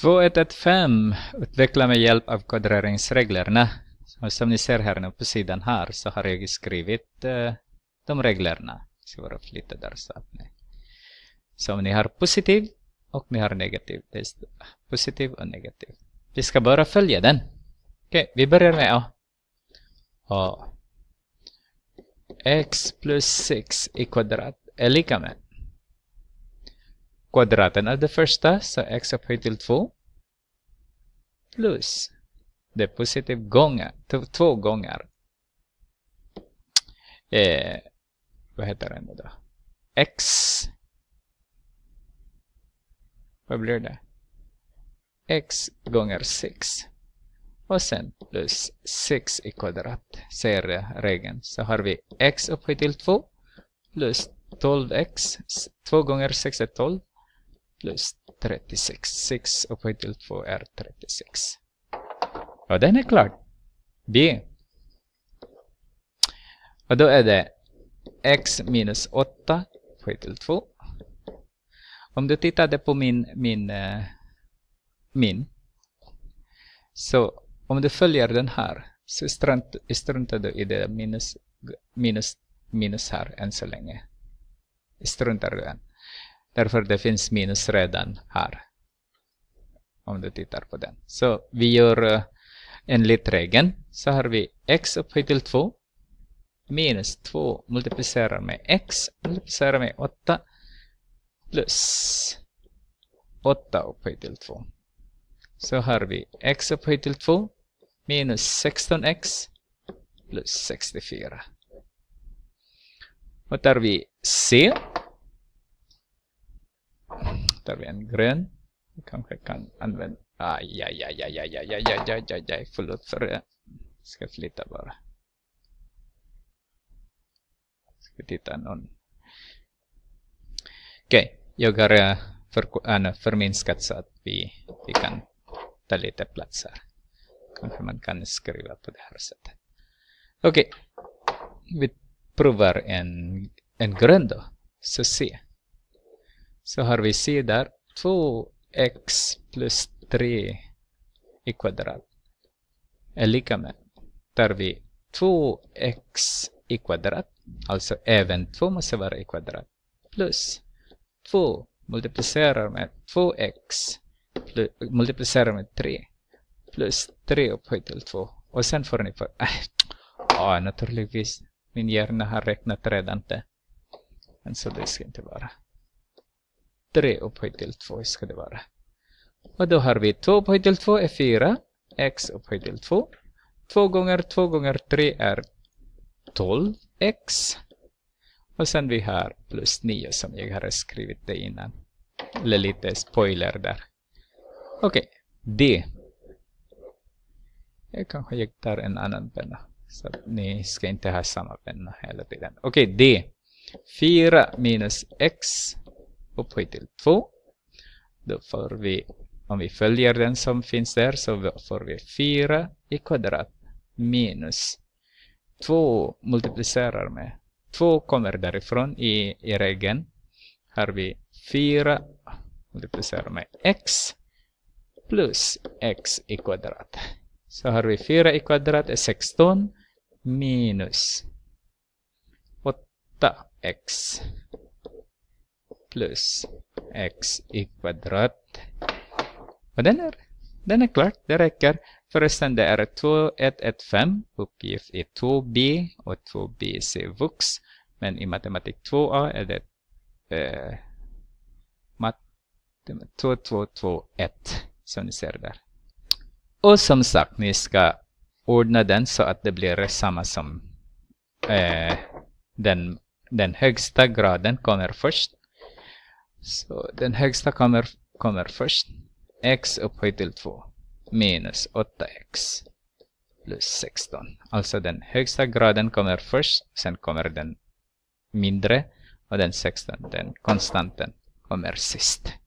2115 utveckla med hjälp av kodreringsreglerna. Och som ni ser här nu på sidan här så har jag skrivit de reglerna. Jag ska bara flytta där så att ni. Så om ni har positiv och ni har negativ. Det är positiv och negativ. Vi ska bara följa den. Okej, vi börjar med A. X plus 6 i kvadrat är lika med. Kvadraten är det första, så x upphöjt till 2 plus det är positiv gånger, 2 gånger vad heter det nu då? X, vad blir det? X gånger 6 och sen plus 6 i kvadrat, säger regeln. Så har vi x upphöjt till 2 plus 12x, 2 gånger 6 är 12 plus 36. 6 upphöjt till 2 är 36. Och den är klar. B. Och då är det x minus 8 upphöjt till 2. Om du tittade på min så om du följer den här så struntar du i det minus här än så länge. Struntar du den. Därför det finns minus redan här. Om du tittar på den. Så vi gör enligt regeln. Så har vi x upphöjt till 2. Minus 2 multiplicerar med x. Multiplicerar med 8. Plus 8 upphöjt till 2. Så har vi x upphöjt till 2. Minus 16x. Plus 64. Och tar vi C. Tar vi en grön. Vi kanske kan använda. Förlåt för det. Ska flytta bara. Ska titta någon. Okej. Jag har förminskat så att vi kan ta lite plats här. Kanske man kan skriva på det här sättet. Okej. Vi provar en grön då. Så C. Så har vi C där. 2x plus 3 i kvadrat är lika med. Tar vi 2x i kvadrat. Alltså även 2 måste vara i kvadrat. Plus 2 multiplicerar med 2x. Multiplicerar med 3. Plus 3 upphöjt till 2. Och sen får ni naturligtvis. Min hjärna har räknat redan det. Men så det ska inte vara. 3 upphöjt till 2 ska det vara. Och då har vi 2 upphöjt till 2 är 4. X upphöjt till 2. 2 gånger 3 är 12x. Och sen vi har plus 9 som jag har skrivit det innan. Eller lite spoiler där. Okej. D. Jag tar en annan penna. Så att ni ska inte ha samma penna hela tiden. Okej, D. 4 minus x upphöjt till 2. Då får vi, om vi följer den som finns där, så får vi 4 i kvadrat minus 2 multiplicerar med 2 kommer därifrån i regeln. Har vi 4 multiplicerar med x plus x i kvadrat. Så har vi 4 i kvadrat är 16 minus 8x plus x i kvadrat. Och den är klar. Det räcker. Förresten det är 2115. Uppgift är 2b och 2bc vux. Men i matematik 2a är det 2221 som ni ser där. Och som sagt, ni ska ordna den så att det blir samma som den högsta graden kommer först. Så den högsta kommer först. X upphöjt till 2 minus 8x plus 16. Alltså den högsta graden kommer först. Sen kommer den mindre. Och den 16, den konstanten, kommer sist.